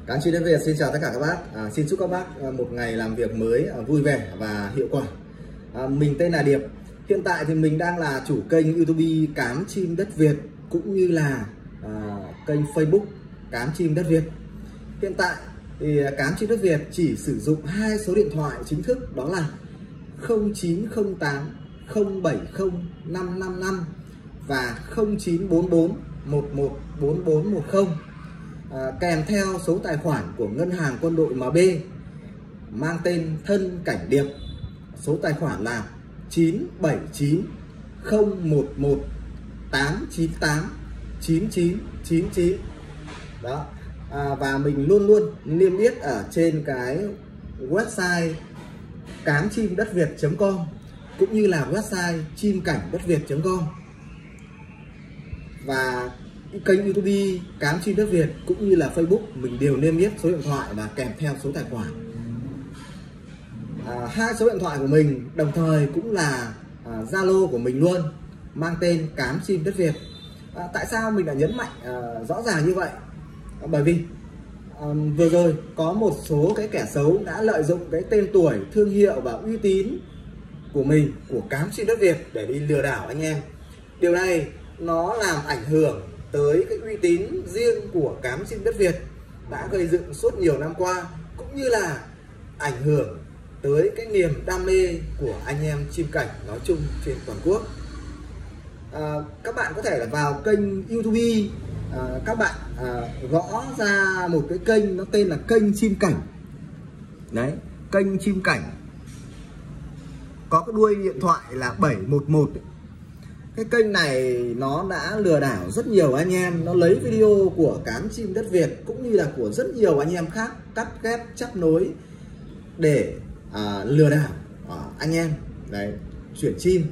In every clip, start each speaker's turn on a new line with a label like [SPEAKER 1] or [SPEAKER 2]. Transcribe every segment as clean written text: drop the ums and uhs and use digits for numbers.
[SPEAKER 1] Cám chim đất Việt xin chào tất cả các bác. Xin chúc các bác một ngày làm việc mới vui vẻ và hiệu quả. Mình tên là Điệp. Hiện tại thì mình đang là chủ kênh YouTube Cám chim đất Việt cũng như là kênh Facebook Cám chim đất Việt. Hiện tại thì Cám chim đất Việt chỉ sử dụng 2 số điện thoại chính thức, đó là 0908 070 555 và 0944 114410, kèm theo số tài khoản của ngân hàng quân đội MB mang tên Thân Cảnh Điệp. Số tài khoản là 979 011 898 9999 đó. Và mình luôn luôn niêm yết ở trên cái website cámchimdấtviet.com cũng như là website chimcảnhdấtviet.com và kênh YouTube Cám chim đất Việt cũng như là Facebook mình đều niêm yết số điện thoại và kèm theo số tài khoản. 2 số điện thoại của mình đồng thời cũng là Zalo của mình luôn, mang tên Cám chim đất Việt. Tại sao mình đã nhấn mạnh rõ ràng như vậy? Bởi vì vừa rồi có một số cái kẻ xấu đã lợi dụng cái tên tuổi, thương hiệu và uy tín của mình, của Cám chim đất Việt để đi lừa đảo anh em. Điều này nó làm ảnh hưởng tới cái uy tín riêng của Cám chim đất Việt đã gây dựng suốt nhiều năm qua, cũng như là ảnh hưởng tới cái niềm đam mê của anh em chim cảnh nói chung trên toàn quốc. Các bạn có thể là vào kênh YouTube, các bạn gõ ra một cái kênh nó tên là kênh chim cảnh. Đấy, kênh chim cảnh có cái đuôi điện thoại là 711 ấy. Cái kênh này nó đã lừa đảo rất nhiều anh em. Nó lấy video của Cám chim đất Việt cũng như là của rất nhiều anh em khác, cắt ghép chấp nối để lừa đảo anh em đấy, chuyển chim.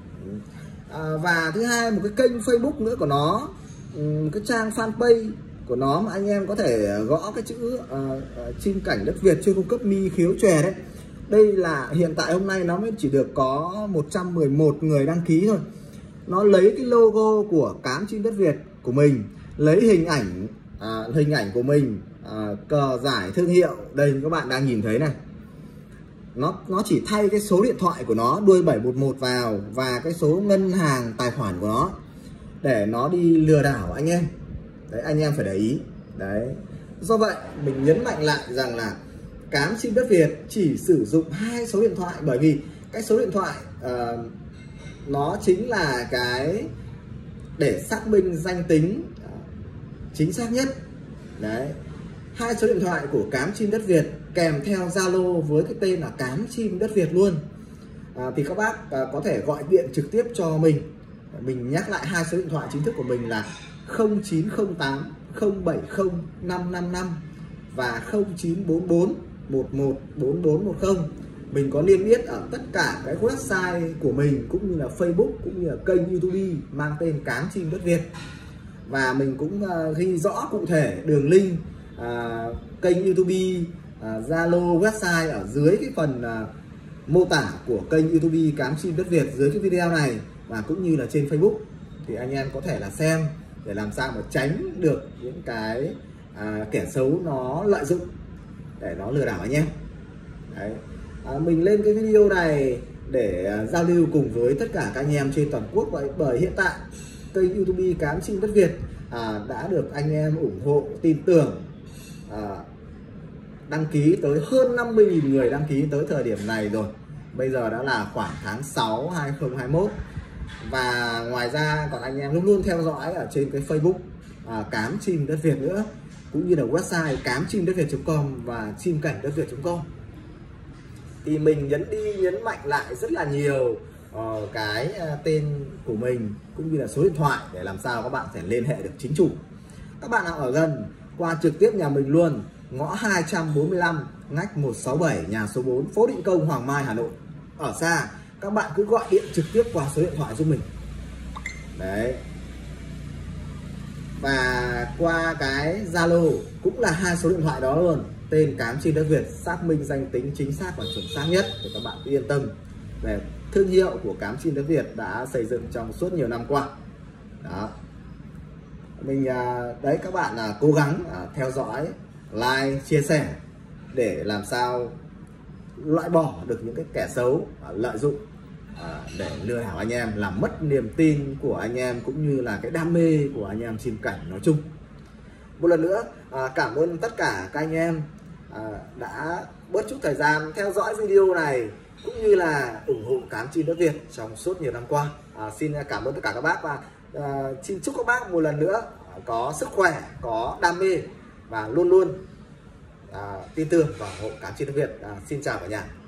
[SPEAKER 1] Và thứ hai, một cái kênh Facebook nữa của nó, cái trang fanpage của nó mà anh em có thể gõ cái chữ chim cảnh đất Việt chuyên cung cấp mi khiếu chòe đấy. Đây là hiện tại hôm nay nó mới chỉ được có 111 người đăng ký thôi. Nó lấy cái logo của Cám chim đất Việt của mình, lấy hình ảnh của mình, cờ giải thương hiệu đây các bạn đang nhìn thấy này. Nó chỉ thay cái số điện thoại của nó đuôi 711 vào và cái số ngân hàng tài khoản của nó để nó đi lừa đảo anh em. Đấy, anh em phải để ý. Đấy. Do vậy mình nhấn mạnh lại rằng là Cám chim đất Việt chỉ sử dụng 2 số điện thoại, bởi vì cái số điện thoại nó chính là cái để xác minh danh tính chính xác nhất. Đấy, 2 số điện thoại của Cám chim đất Việt kèm theo Zalo với cái tên là Cám chim đất Việt luôn. Thì các bác có thể gọi điện trực tiếp cho mình. Mình nhắc lại 2 số điện thoại chính thức của mình là 0908 070 555 và 0944 114410. Mình có niêm yết ở tất cả cái website của mình cũng như là Facebook cũng như là kênh YouTube mang tên Cám chim đất Việt. Và mình cũng ghi rõ cụ thể đường link kênh YouTube, Zalo, website ở dưới cái phần mô tả của kênh YouTube Cám chim đất Việt dưới cái video này, và cũng như là trên Facebook thì anh em có thể là xem để làm sao mà tránh được những cái kẻ xấu nó lợi dụng để nó lừa đảo anh em. Đấy. Mình lên cái video này để giao lưu cùng với tất cả các anh em trên toàn quốc vậy, bởi hiện tại kênh YouTube Cám chim đất Việt đã được anh em ủng hộ, tin tưởng, đăng ký tới hơn 50.000 người đăng ký tới thời điểm này rồi. Bây giờ đã là khoảng tháng 6 2021. Và ngoài ra còn anh em luôn luôn theo dõi ở trên cái Facebook Cám chim đất Việt nữa, cũng như là website cámchimdấtviet.com và chimcảnhdấtviet.com. Thì mình nhấn mạnh lại rất là nhiều cái tên của mình cũng như là số điện thoại để làm sao các bạn sẽ liên hệ được chính chủ. Các bạn nào ở gần qua trực tiếp nhà mình luôn, ngõ 245 ngách 167 nhà số 4 phố Định Công, Hoàng Mai, Hà Nội. Ở xa các bạn cứ gọi điện trực tiếp qua số điện thoại giúp mình. Đấy. Và qua cái Zalo cũng là 2 số điện thoại đó luôn, tên Cám chim đất Việt, xác minh danh tính chính xác và chuẩn xác nhất để các bạn yên tâm về thương hiệu của Cám chim đất Việt đã xây dựng trong suốt nhiều năm qua. Đó. Mình đấy, các bạn cố gắng theo dõi like, chia sẻ để làm sao loại bỏ được những cái kẻ xấu lợi dụng để lừa đảo anh em, làm mất niềm tin của anh em cũng như là cái đam mê của anh em chim cảnh nói chung. Một lần nữa cảm ơn tất cả các anh em đã bớt chút thời gian theo dõi video này cũng như là ủng hộ Cám Chim Đất Việt trong suốt nhiều năm qua. Xin cảm ơn tất cả các bác và xin chúc các bác một lần nữa có sức khỏe, có đam mê và luôn luôn tin tưởng vào ủng hộ Cám Chim Đất Việt. Xin chào cả nhà.